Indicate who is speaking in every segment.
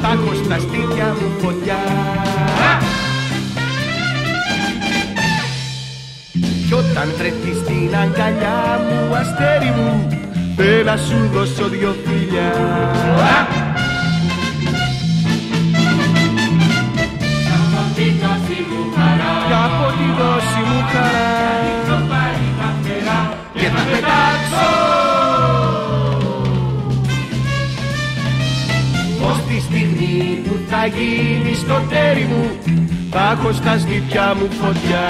Speaker 1: θα έχω στα στήθια μου φωτιά. Κι όταν βρεθείς στην αγκαλιά μου, αστέρι μου, να σου δώσω δυο φιλιά. Από τη δόση μου χαρά και θα πετάξω πως τη στιγμή που θα γίνει στο τέρι μου θα έχω στα στήθια μου φωτιά.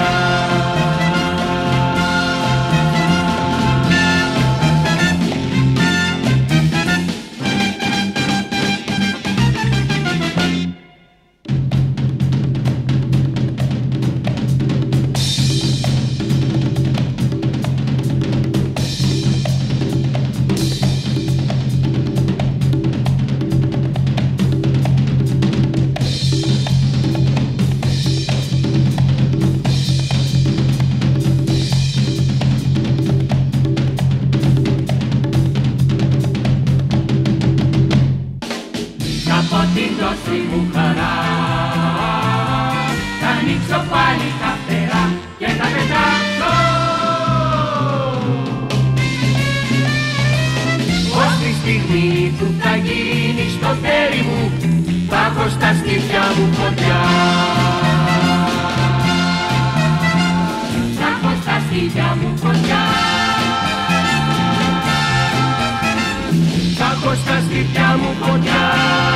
Speaker 1: Στα στήθια μου φωτιά.